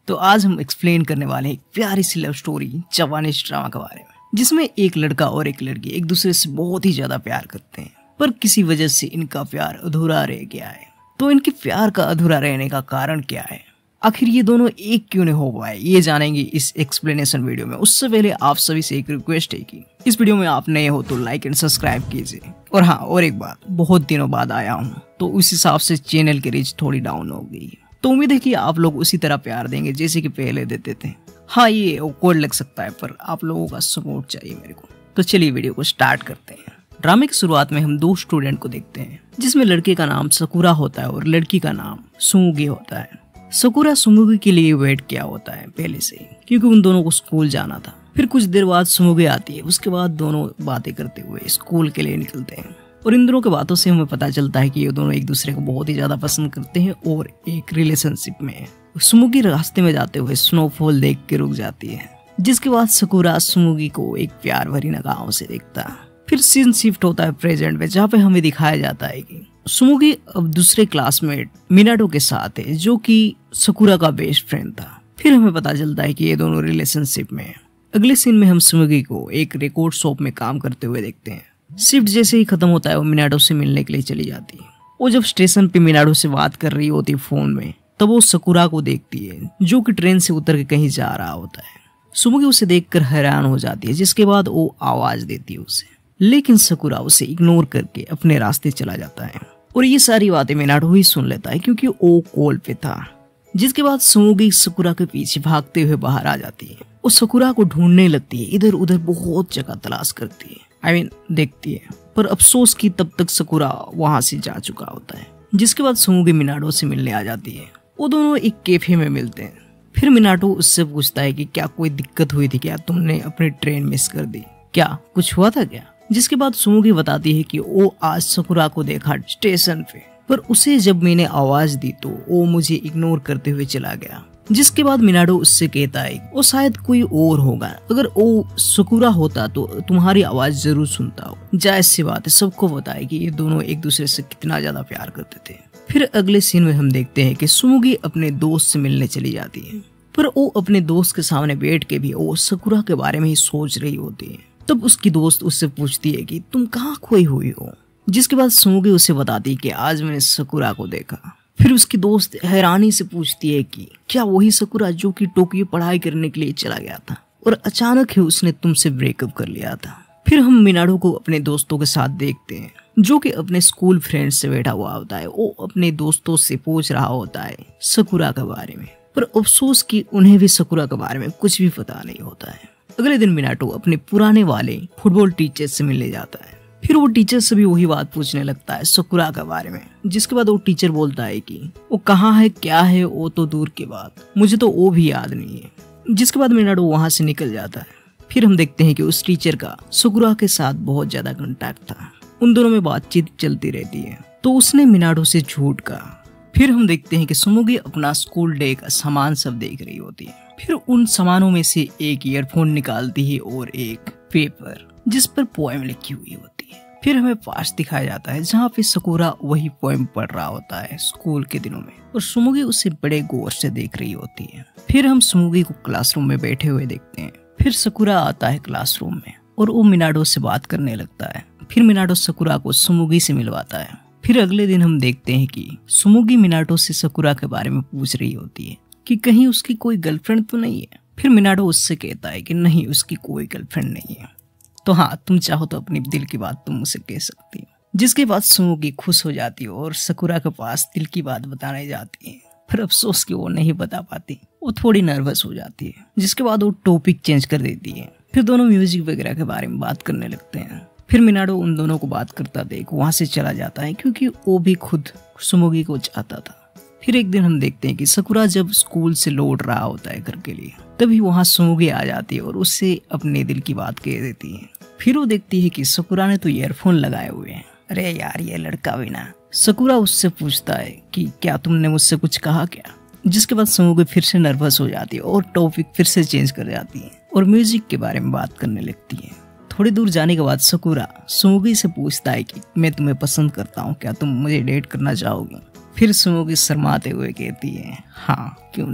तो आज हम एक्सप्लेन करने वाले हैं एक प्यारी सी लव स्टोरी जापानीज ड्रामा के बारे में, जिसमें एक लड़का और एक लड़की एक दूसरे से बहुत ही ज्यादा प्यार करते हैं, पर किसी वजह से इनका प्यार अधूरा रह गया है। तो इनके प्यार का अधूरा रहने का कारण क्या है, आखिर ये दोनों एक क्यों नहीं हो पाए, ये जानेंगे इस एक्सप्लेनेशन वीडियो में। उससे पहले आप सभी से एक रिक्वेस्ट है कि इस वीडियो में आप नए हो तो लाइक एंड सब्सक्राइब कीजिए। और हाँ, और एक बात, बहुत दिनों बाद आया हूँ तो उस हिसाब से चैनल की रीच थोड़ी डाउन हो गई, तो उम्मीद है कि आप लोग उसी तरह प्यार देंगे जैसे कि पहले देते थे। हाँ, ये awkward लग सकता है, पर आप लोगों का सपोर्ट चाहिए मेरे को। तो चलिए वीडियो को स्टार्ट करते हैं। ड्रामे की शुरुआत में हम दो स्टूडेंट को देखते हैं, जिसमें लड़के का नाम सकुरा होता है और लड़की का नाम सुमुगी होता है। सकुरा सुमुगी के लिए वेट किया होता है पहले से ही, क्योंकि उन दोनों को स्कूल जाना था। फिर कुछ देर बाद सुमुगी आती है, उसके बाद दोनों बातें करते हुए स्कूल के लिए निकलते हैं। और इन दोनों के बातों से हमें पता चलता है कि ये दोनों एक दूसरे को बहुत ही ज्यादा पसंद करते हैं और एक रिलेशनशिप में है। सुमुगी रास्ते में जाते हुए स्नोफॉल देख के रुक जाती है, जिसके बाद सकुरा सुमुगी को एक प्यार भरी निगाहों से देखता है। फिर सीन शिफ्ट होता है प्रेजेंट में, जहाँ पे हमें दिखाया जाता है कि सुमुगी अब दूसरे क्लासमेट मिनाटो के साथ है, जो कि सकुरा का बेस्ट फ्रेंड था। फिर हमें पता चलता है कि ये दोनों रिलेशनशिप में है। अगले सीन में हम सुमुगी को एक रिकॉर्ड शॉप में काम करते हुए देखते हैं। शिफ्ट जैसे ही खत्म होता है वो मिनाटो से मिलने के लिए चली जाती है। वो जब स्टेशन पे मिनाटो से बात कर रही होती है फोन में, तब वो सकुरा को देखती है, जो कि ट्रेन से उतर के कहीं जा रहा होता है। सुमुगी उसे देखकर हैरान हो जाती है, जिसके बाद वो आवाज देती है उसे, लेकिन सकुरा उसे इग्नोर करके अपने रास्ते चला जाता है। और ये सारी बातें मिनाटो ही सुन लेता है, क्योंकि वो कॉल पे था। जिसके बाद सुमुगी सकुरा के पीछे भागते हुए बाहर आ जाती है। वो सकुरा को ढूंढने लगती है, इधर उधर बहुत जगह तलाश करती है, देखती है, पर अफसोस कि तब तक सकुरा वहां से जा चुका होता है। जिसके बाद सुमुगी मिनाटो से मिलने आ जाती है। वो दोनों एक कैफे में मिलते हैं। फिर मिनाटो उससे पूछता है कि क्या कोई दिक्कत हुई थी क्या, तुमने अपनी ट्रेन मिस कर दी क्या, कुछ हुआ था क्या। जिसके बाद सुमुगी बताती है कि वो आज सकुरा को देखा स्टेशन पे, पर उसे जब मैंने आवाज दी तो वो मुझे इग्नोर करते हुए चला गया। जिसके बाद मिनाटो उससे कहता है वो शायद कोई और होगा, अगर वो सकुरा होता तो तुम्हारी आवाज जरूर सुनता हो। जायज सी बात है, सबको पता है कि ये दोनों एक दूसरे से कितना ज्यादा प्यार करते थे। फिर अगले सीन में हम देखते हैं कि सुमुगी अपने दोस्त से मिलने चली जाती है, पर वो अपने दोस्त के सामने बैठ के भी वो सकुरा के बारे में ही सोच रही होती है। तब उसकी दोस्त उससे पूछती है कि तुम कहाँ खोई हुई हो। जिसके बाद सुमुगी उसे बताती है कि आज मैंने सकुरा को देखा। फिर उसकी दोस्त हैरानी से पूछती है कि क्या वही सकुरा जो कि टोक्यो पढ़ाई करने के लिए चला गया था और अचानक ही उसने तुमसे ब्रेकअप कर लिया था। फिर हम मिनाटो को अपने दोस्तों के साथ देखते हैं, जो कि अपने स्कूल फ्रेंड से बैठा हुआ होता है। वो अपने दोस्तों से पूछ रहा होता है सकुरा के बारे में, पर अफसोस कि उन्हें भी सकुरा के बारे में कुछ भी पता नहीं होता है। अगले दिन मिनाटो अपने पुराने वाले फुटबॉल टीचर से मिलने जाता है। फिर वो टीचर से भी वही बात पूछने लगता है सकुरा के बारे में। जिसके बाद वो टीचर बोलता है कि वो कहाँ है, क्या है, वो तो दूर की बात, मुझे तो वो भी याद नहीं है। जिसके बाद मिनाटो वहां से निकल जाता है। फिर हम देखते हैं कि उस टीचर का सकुरा के साथ बहुत ज्यादा कांटेक्ट था, उन दोनों में बातचीत चलती रहती है, तो उसने मिनाटो से झूठ कहा। फिर हम देखते हैं कि सुमुगी अपना स्कूल डे का सामान सब देख रही होती है। फिर उन सामानों में से एक ईयरफोन निकालती है और एक पेपर जिस पर पोएम लिखी हुई होती है। फिर हमें पास दिखाया जाता है, जहाँ पे सकुरा वही पोएम पढ़ रहा होता है स्कूल के दिनों में, और सुमुगी उसे बड़े गौर से देख रही होती है। फिर हम सुमुगी को क्लासरूम में बैठे हुए देखते हैं। फिर सकुरा आता है क्लासरूम में और वो मिनाटो से बात करने लगता है। फिर मिनाटो सकुरा को सुमुगी से मिलवाता है। फिर अगले दिन हम देखते हैं कि सुमुगी मिनाटो से सकुरा के बारे में पूछ रही होती है कि कहीं उसकी कोई गर्लफ्रेंड तो नहीं है। फिर मिनाटो उससे कहता है कि नहीं, उसकी कोई गर्लफ्रेंड नहीं है, तो हाँ, तुम चाहो तो अपनी दिल की बात तुम उसे कह सकती हो। जिसके बाद सुमुगी खुश हो जाती है और सकुरा के पास दिल की बात बताने जाती है, फिर अफसोस कि वो नहीं बता पाती, वो थोड़ी नर्वस हो जाती है। जिसके बाद वो टॉपिक चेंज कर देती है। फिर दोनों म्यूजिक वगैरह के बारे में बात करने लगते हैं। फिर मिनाटो उन दोनों को बात करता देख वहां से चला जाता है, क्योंकि वो भी खुद सुमुगी को चाहता था। फिर एक दिन हम देखते हैं कि सकुरा जब स्कूल से लौट रहा होता है घर के लिए, तभी वहां सुमुगी आ जाती है और उससे अपने दिल की बात कह देती है। फिर वो देखती है कि सकुरा ने तो ईयरफोन लगाए हुए हैं। अरे यार, ये लड़का भी ना। सकुरा उससे पूछता है कि क्या तुमने मुझसे कुछ कहा क्या। जिसके बाद सुमुगी फिर से नर्वस हो जाती है और टॉपिक फिर से चेंज कर जाती है और म्यूजिक के बारे में बात करने लगती है। थोड़ी दूर जाने के बाद सकुरा सुमुगी से पूछता है कि मैं तुम्हें पसंद करता हूँ, क्या तुम मुझे डेट करना चाहोगी। फिर सुमुगी शर्माते हुए कहती है हाँ, क्यों नहीं।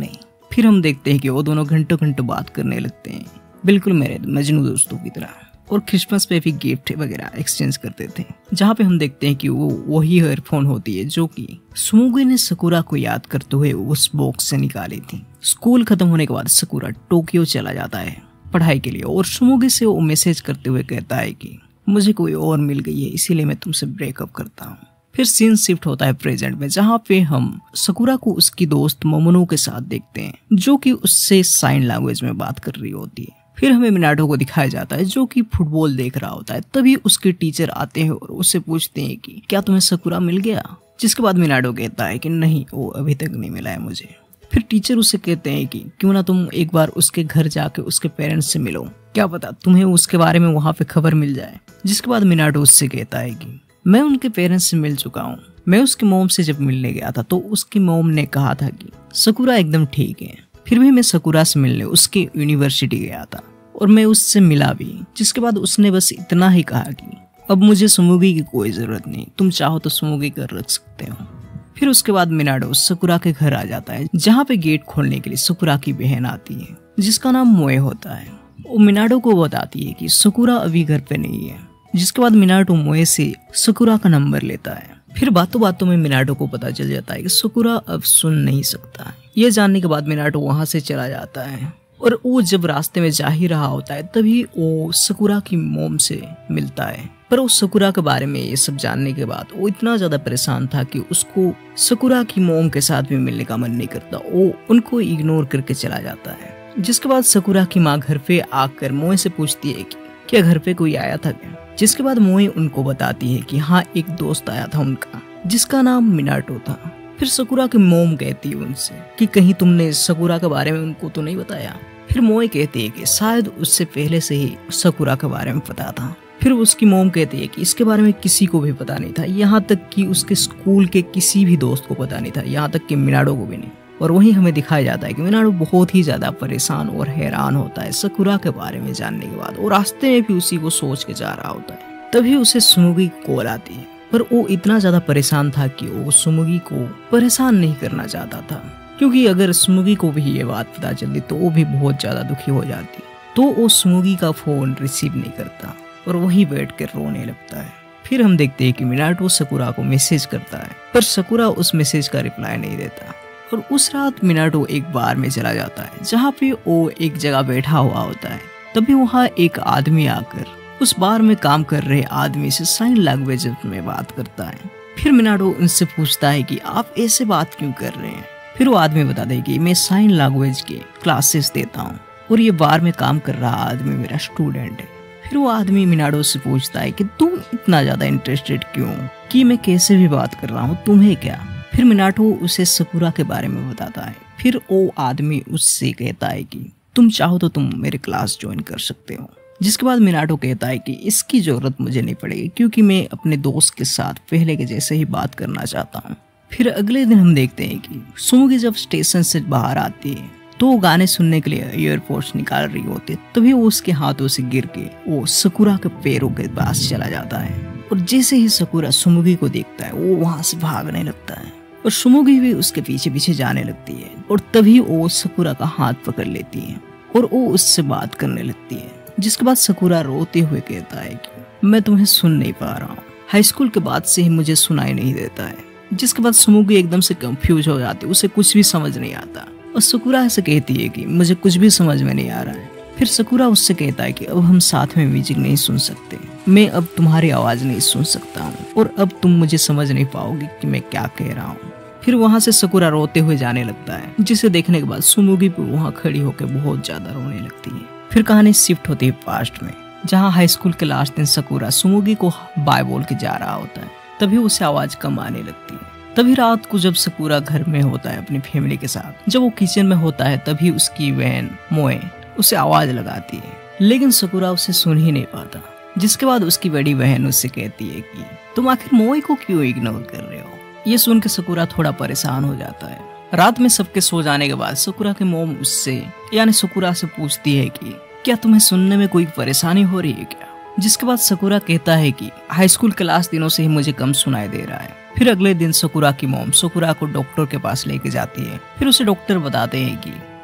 फिर हम देखते हैं कि वो दोनों घंटों घंटों बात करने लगते हैं, बिल्कुल मेरे मजनू दोस्तों की तरह। और क्रिसमस पे भी गिफ्ट वगैरह एक्सचेंज करते थे, जहाँ पे हम देखते हैं कि वो वही ईयरफोन होती है जो कि सुमुगी ने सकुरा को याद करते हुए उस बॉक्स से निकाली थी। स्कूल खत्म होने के बाद सकुरा टोक्यो चला जाता है पढ़ाई के लिए और सुमुगी से वो मैसेज करते हुए कहता है कि मुझे कोई और मिल गई है, इसीलिए मैं तुमसे ब्रेकअप करता हूँ। फिर सीन शिफ्ट होता है प्रेजेंट में, जहाँ पे हम सकुरा को उसकी दोस्त मोमोनो के साथ देखते हैं, जो कि उससे साइन लैंग्वेज में बात कर रही होती है। फिर हमें मिनाटो को दिखाया जाता है जो कि फुटबॉल देख रहा होता है। तभी उसके टीचर आते हैं और उससे पूछते हैं कि क्या तुम्हें सकुरा मिल गया, जिसके बाद मिनाटो कहता है कि नहीं, वो अभी तक नहीं मिला है मुझे। फिर टीचर उससे कहते हैं कि क्यों ना तुम एक बार उसके घर जाके उसके पेरेंट्स से मिलो, क्या पता तुम्हें उसके बारे में वहाँ पे खबर मिल जाए। जिसके बाद मिनाटो उससे कहता है कि मैं उनके पेरेंट्स से मिल चुका हूँ। मैं उसकी मोम से जब मिलने गया था तो उसकी मोम ने कहा था कि सकुरा एकदम ठीक है। फिर भी मैं सकुरा से मिलने उसके यूनिवर्सिटी गया था और मैं उससे मिला भी। जिसके बाद उसने बस इतना ही कहा कि अब मुझे सुमुगी की कोई जरूरत नहीं, तुम चाहो तो सुमुगी कर रख सकते हो। फिर उसके बाद मिनाटो सकुरा के घर आ जाता है, जहाँ पे गेट खोलने के लिए सकुरा की बहन आती है जिसका नाम मोए होता है। वो मिनाटो को बताती है कि सकुरा अभी घर पे नहीं है। जिसके बाद मिनाटो मोए से सकुरा का नंबर लेता है। फिर बातों बातों में मिनाटो को पता चल जाता है कि सकुरा अब सुन नहीं सकता। ये जानने के बाद मिनाटो वहां से चला जाता है और वो जब रास्ते में जा ही रहा होता है तभी वो सकुरा की मोम से मिलता है। पर वो सकुरा के बारे में ये सब जानने के बाद वो इतना ज्यादा परेशान था कि उसको सकुरा की मोम के साथ भी मिलने का मन नहीं करता। वो उनको इग्नोर करके चला जाता है। जिसके बाद सकुरा की माँ घर पे आकर मोए से पूछती है कि क्या घर पे कोई आया था क्या। जिसके बाद मोए उनको बताती है कि हाँ, एक दोस्त आया था उनका जिसका नाम मिनाटो था। फिर सकुरा की मोम कहती है उनसे कि कहीं तुमने सकुरा के बारे में उनको तो नहीं बताया। फिर मोए कहती है कि शायद उससे पहले से ही सकुरा के बारे में पता था। फिर उसकी मोम कहती है कि इसके बारे में किसी को भी पता नहीं था, यहाँ तक कि उसके स्कूल के किसी भी दोस्त को पता नहीं था, यहाँ तक कि मिनाटो को भी नहीं। और वहीं हमें दिखाया जाता है कि मिनाटो बहुत ही ज्यादा परेशान और हैरान होता है सकुरा के बारे में जानने के बाद, और रास्ते में भी उसी को सोच के जा रहा होता है। तभी उसे सुमुगी की कॉल आती है, पर वो इतना ज्यादा परेशान था कि वो सुमुगी को परेशान नहीं करना चाहता था, क्योंकि अगर सुमुगी को भी ये बात पता चलती तो वो भी बहुत ज्यादा दुखी हो जाती। तो वो सुमुगी का फोन रिसीव नहीं करता और वहीं बैठ कर रोने लगता है। फिर हम देखते हैं कि मिनाटो सकुरा को मैसेज करता है, पर सकुरा उस मैसेज का रिप्लाई नहीं देता। और उस रात मिनाटो एक बार में चला जाता है, जहाँ पे वो एक जगह बैठा हुआ होता है। तभी वहाँ एक आदमी आकर उस बार में काम कर रहे आदमी से साइन लैंग्वेज में बात करता है। फिर मिनाटो उनसे पूछता है कि आप ऐसे बात क्यों कर रहे हैं। फिर वो आदमी बताता है कि मैं साइन लैंग्वेज के क्लासेस देता हूँ और ये बार में काम कर रहा आदमी मेरा स्टूडेंट है। फिर वो आदमी मिनाटो से पूछता है कि तुम इतना ज्यादा इंटरेस्टेड क्यों, कि मैं कैसे भी बात कर रहा हूँ, तुम्हें क्या। फिर मिनाटो उसे सकुरा के बारे में बताता है। फिर वो आदमी उससे कहता है कि तुम चाहो तो तुम मेरे क्लास ज्वाइन कर सकते हो। जिसके बाद मिनाटो कहता है कि इसकी जरूरत मुझे नहीं पड़ेगी, क्योंकि मैं अपने दोस्त के साथ पहले के जैसे ही बात करना चाहता हूँ। फिर अगले दिन हम देखते हैं कि सुमुगी जब स्टेशन से बाहर आती है तो वो गाने सुनने के लिए ईयरपोड्स निकाल रही होती है। तभी वो उसके हाथों से गिर के वो सकुरा के पैरों के पास चला जाता है, और जैसे ही सकुरा सुमुगी को देखता है वो वहां से भागने लगता है और सुमुगी भी उसके पीछे पीछे जाने लगती है। और तभी वो सकुरा का हाथ पकड़ लेती है और वो उससे बात करने लगती है। जिसके बाद सकुरा रोते हुए कहता है कि मैं तुम्हें सुन नहीं पा रहा हूँ, हाई स्कूल के बाद से ही मुझे सुनाई नहीं देता है। जिसके बाद सुमुगी एकदम से कंफ्यूज हो जाती है, उसे कुछ भी समझ नहीं आता और सकुरा से कहती है कि मुझे कुछ भी समझ में नहीं आ रहा है। फिर सकुरा उससे कहता है कि अब हम साथ में म्यूजिक नहीं सुन सकते, मैं अब तुम्हारी आवाज नहीं सुन सकता हूँ और अब तुम मुझे समझ नहीं पाओगी कि मैं क्या कह रहा हूँ। फिर वहां से सकुरा रोते हुए जाने लगता है, जिसे देखने के बाद सुमुगी भी वहां खड़ी होकर बहुत ज्यादा रोने लगती है। फिर कहानी शिफ्ट होती है पास्ट में, जहाँ हाई स्कूल के लास्ट दिन सकुरा सुमुगी को बाय बोल के जा रहा होता है। तभी उसे आवाज कम आने लगती है। तभी रात को जब सकुरा घर में होता है अपनी फैमिली के साथ, जब वो किचन में होता है तभी उसकी बहन मोए उसे आवाज लगाती है, लेकिन सकुरा उसे सुन ही नहीं पाता। जिसके बाद उसकी बड़ी बहन उससे कहती है कि तुम आखिर मोए को क्यों इग्नोर कर रहे हो। ये सुन के सकुरा थोड़ा परेशान हो जाता है। रात में सबके सो जाने के बाद सकुरा के मोम उससे यानी सकुरा से पूछती है कि क्या तुम्हें सुनने में कोई परेशानी हो रही है क्या। जिसके बाद सकुरा कहता है कि हाई स्कूल के लास्ट दिनों से ही मुझे कम सुनाई दे रहा है। फिर अगले दिन सकुरा की मोम सकुरा को डॉक्टर के पास लेके जाती है। फिर उसे डॉक्टर बताते हैं कि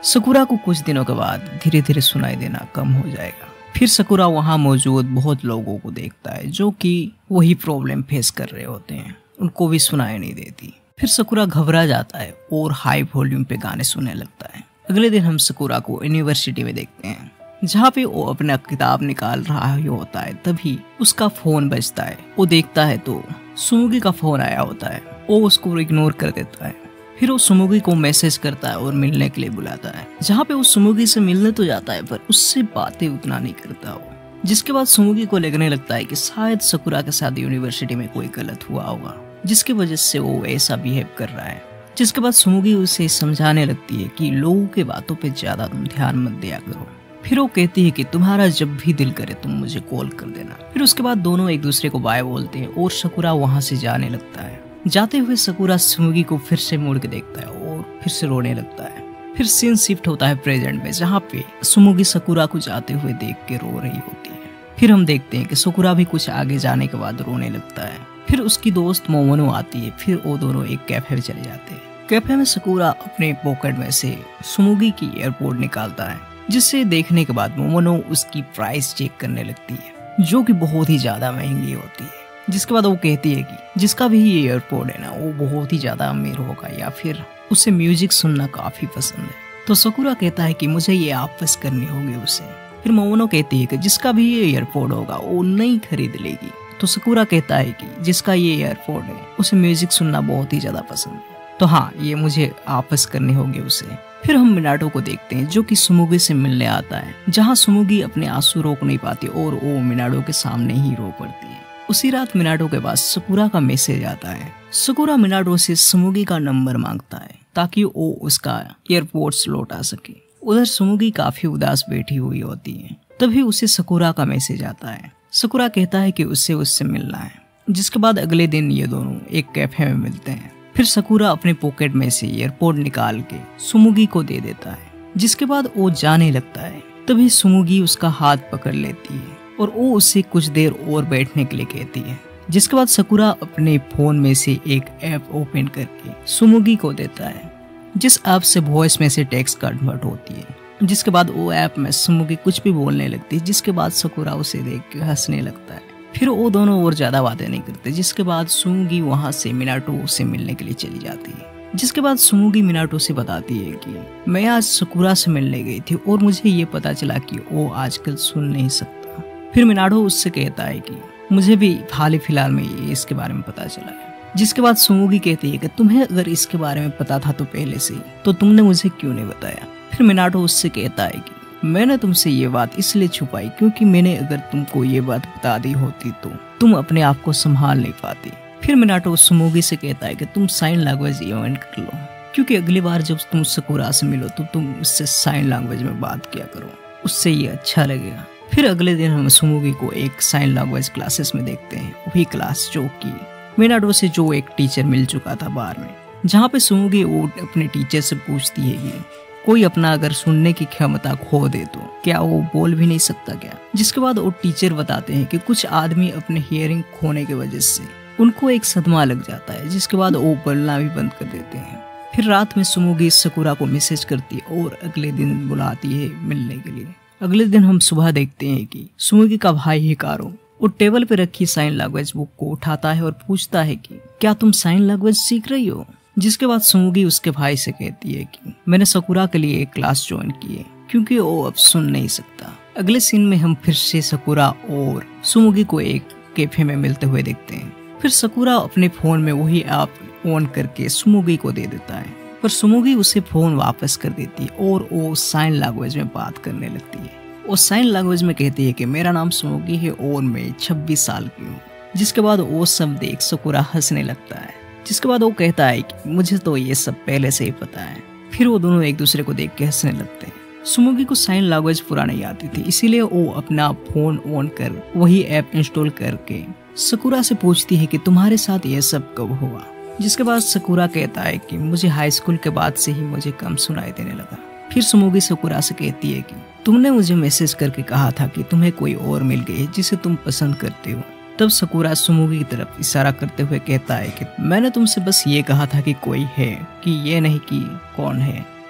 सकुरा को कुछ दिनों के बाद धीरे धीरे सुनाई देना कम हो जाएगा। फिर सकुरा वहाँ मौजूद बहुत लोगों को देखता है जो कि वही प्रॉब्लम फेस कर रहे होते हैं, उनको भी सुनाई नहीं देती। फिर सकुरा घबरा जाता है और हाई वॉल्यूम पे गाने सुनने लगता है। अगले दिन हम सकुरा को यूनिवर्सिटी में देखते हैं, जहाँ पे वो अपना किताब निकाल रहा ही होता है। तभी उसका फोन बजता है। वो देखता है तो सुमुगी का फोन आया होता है। वो उसको इग्नोर कर देता है। फिर वो सुमुगी को मैसेज करता है और मिलने के लिए बुलाता है, जहाँ पे वो सुमुगी से मिलने तो जाता है पर उससे बातें उतना नहीं करता वो। जिसके बाद सुमुगी को लगने लगता है कि शायद सकुरा के साथ यूनिवर्सिटी में कोई गलत हुआ होगा, जिसकी वजह से वो ऐसा बिहेव कर रहा है। जिसके बाद सुमुगी उसे समझाने लगती है कि लोगों के बातों पे ज्यादा तुम ध्यान मत दिया करो। फिर वो कहती है कि तुम्हारा जब भी दिल करे तुम मुझे कॉल कर देना। फिर उसके बाद दोनों एक दूसरे को बाय बोलते हैं और सकुरा वहाँ से जाने लगता है। जाते हुए सकुरा सुमुगी को फिर से मुड़ के देखता है और फिर से रोने लगता है। फिर सीन शिफ्ट होता है प्रेजेंट में, जहाँ पे सुमुगी सकुरा को जाते हुए देख के रो रही होती है। फिर हम देखते हैं कि सकुरा भी कुछ आगे जाने के बाद रोने लगता है। फिर उसकी दोस्त मोमोनो आती है। फिर वो दोनों एक कैफे में चले जाते हैं। कैफे में सकुरा अपने पॉकेट में से सुमुगी की एयरपोर्ट निकालता है, जिसे देखने के बाद मोमोनो उसकी प्राइस चेक करने लगती है, जो कि बहुत ही ज्यादा महंगी होती है। जिसके बाद वो कहती है कि जिसका भी ये एयरपोर्ट है ना, वो बहुत ही ज्यादा अमीर होगा या फिर उसे म्यूजिक सुनना काफी पसंद है। तो सकुरा कहता है कि मुझे ये वापस करनी होगी उसे। फिर मोमोनो कहती है कि जिसका भी ये एयरपोर्ट होगा वो नहीं खरीद लेगी। तो सकुरा कहता है कि जिसका ये एयरपोर्ट है उसे म्यूजिक सुनना बहुत ही ज्यादा पसंद है, तो हाँ ये मुझे वापस करनी होगी उसे। फिर हम मिनाटो को देखते हैं जो कि सुमुगी से मिलने आता है, जहाँ सुमुगी अपने आंसू रोक नहीं पाती और वो मिनाटो के सामने ही रो पड़ती है। उसी रात मिनाटो के पास सकुरा का मैसेज आता है। सकुरा मिनाटो से सुमुगी का नंबर मांगता है ताकि वो उसका एयरपोर्ट लौटा सके। उधर सुमुगी काफी उदास बैठी हुई होती है। तभी उसे सकुरा का मैसेज आता है। सकुरा कहता है कि उससे मिलना है। जिसके बाद अगले दिन ये दोनों एक कैफे में मिलते हैं। फिर सकुरा अपने पॉकेट में से एयरपोर्ट निकाल के सुमुगी को दे देता है। जिसके बाद वो जाने लगता है। तभी सुमुगी उसका हाथ पकड़ लेती है और वो उससे कुछ देर और बैठने के लिए कहती है। जिसके बाद सकुरा अपने फोन में से एक ऐप ओपन करके सुमुगी को देता है, जिस ऐप से वॉइस में से टेक्स्ट कन्वर्ट होती है। जिसके बाद वो ऐप में सुमुगी कुछ भी बोलने लगती है। जिसके बाद सकुरा उसे देख के हंसने लगता है। फिर वो दोनों और ज्यादा बातें नहीं करते। जिसके बाद सुमुगी वहां से मिनाटो से मिलने के लिए चली जाती है। जिसके बाद सुमुगी मिनाटो से बताती है कि मैं आज सकुरा से मिलने गई थी और मुझे ये पता चला कि वो आजकल सुन नहीं सकता। फिर मिनाटो उससे कहता है कि मुझे भी हाल ही फिलहाल में ये इसके बारे में पता चला है। जिसके बाद सुमुगी कहती है कि तुम्हें अगर इसके बारे में पता था तो पहले से ही, तो तुमने मुझे क्यों नहीं बताया। फिर मिनाटो उससे कहता है कि मैंने तुमसे ये बात इसलिए छुपाई क्योंकि मैंने अगर तुमको ये बात बता दी होती तो तुम अपने आप को संभाल नहीं पाती। फिर मिनाटो सुमुगी से कहता है कि तुम साइन लैंग्वेज इवेंट कर लो, क्योंकि अगली बार जब तुम सकुरा से मिलो तो तुम उससे साइन लैंग्वेज में बात किया करो, उससे ये अच्छा लगेगा। फिर अगले दिन हम सुमुगी को एक साइन लैंग्वेज क्लासेस में देखते हैं। वही क्लास जो कि मिनाटो से जो एक टीचर मिल चुका था बार में, जहाँ पे सुमुगी वो अपने टीचर से पूछती है कि कोई अपना अगर सुनने की क्षमता खो दे तो क्या वो बोल भी नहीं सकता क्या। जिसके बाद वो टीचर बताते हैं कि कुछ आदमी अपने हियरिंग खोने की वजह से उनको एक सदमा लग जाता है, जिसके बाद वो बोलना भी बंद कर देते हैं। फिर रात में सुमुगी सकुरा को मैसेज करती है और अगले दिन बुलाती है मिलने के लिए। अगले दिन हम सुबह देखते हैं कि सुमुगी का भाई हिकारो वो टेबल पे रखी साइन लैंग्वेज बुक को उठाता है और पूछता है कि क्या तुम साइन लैंग्वेज सीख रही हो। जिसके बाद सुमुगी उसके भाई से कहती है कि मैंने सकुरा के लिए एक क्लास ज्वाइन की है क्योंकि वो अब सुन नहीं सकता। अगले सीन में हम फिर से सकुरा और सुमुगी को एक कैफे में मिलते हुए देखते हैं। फिर सकुरा अपने फोन में वही ऐप ऑन करके सुमुगी को दे देता है, पर सुमुगी उसे फोन वापस कर देती है और वो साइन लैंग्वेज में बात करने लगती है। वो साइन लैंग्वेज में कहती है कि मेरा नाम सुमुगी है और मैं 26 साल की हूँ। जिसके बाद वो सब देख सकुरा हंसने लगता है। जिसके बाद वो कहता है कि मुझे तो ये सब पहले से ही पता है। फिर वो दोनों एक दूसरे को देख के हंसने लगते हैं। सुमुगी को साइन लैंग्वेज पूरा नहीं आती थी, इसीलिए वो अपना फोन ऑन कर वही ऐप इंस्टॉल करके सकुरा से पूछती है कि तुम्हारे साथ ये सब कब हुआ। जिसके बाद सकुरा कहता है कि मुझे हाई स्कूल के बाद से ही मुझे कम सुनाई देने लगा। फिर सुमुगी सकुरा से कहती है कि तुमने मुझे मैसेज करके कहा था कि तुम्हें कोई और मिल गई है जिसे तुम पसंद करते हो। तब सकुरा सुमुगी की तरफ इशारा करते हुए कहता है कि मैंने तुमसे बस ये कहा था कि कोई है, कि ये नहीं कि कौन है।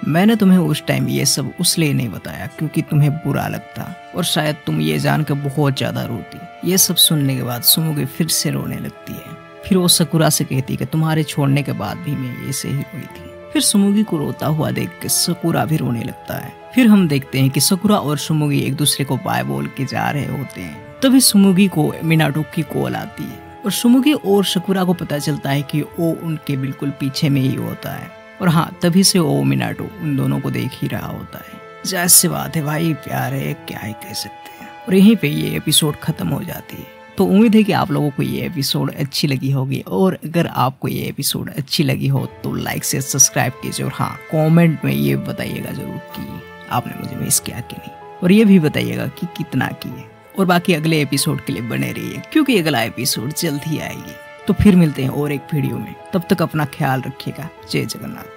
मैंने तुम्हें उस टाइम ये सब उसलिए नहीं बताया क्योंकि तुम्हें बुरा लगता और शायद तुम ये जानकर बहुत ज्यादा रोती। ये सब सुनने के बाद सुमुगी फिर से रोने लगती है। फिर वो सकुरा से कहती कि तुम्हारे छोड़ने के बाद भी मैं ऐसे ही रोई थी। फिर सुमुगी को रोता हुआ देख के सकुरा भी रोने लगता है। फिर हम देखते हैं कि सकुरा और सुमुगी एक दूसरे को बाय बोल के जा रहे होते हैं। तभी सुमुगी को मिनाटो की कॉल आती है और सुमुगी और सकुरा को पता चलता है कि वो उनके बिल्कुल पीछे में ही होता है। और हाँ, तभी से वो मिनाटो उन दोनों को देख ही रहा होता है। जायज़ सी बात है भाई, प्यार है, क्या ही कह सकते हैं। और यहीं पे ये एपिसोड खत्म हो जाती है। तो उम्मीद है कि आप लोगों को ये एपिसोड अच्छी लगी होगी और अगर आपको ये एपिसोड अच्छी लगी हो तो लाइक से सब्सक्राइब कीजिए और हाँ, कमेंट में ये बताइएगा जरूर कि आपने मुझे मिस किया कि नहीं, और ये भी बताइएगा कि कितना किए। और बाकी अगले एपिसोड के लिए बने रहिए क्योंकि अगला एपिसोड जल्द ही आएगी। तो फिर मिलते हैं और एक वीडियो में, तब तक अपना ख्याल रखिएगा। जय जगन्नाथ।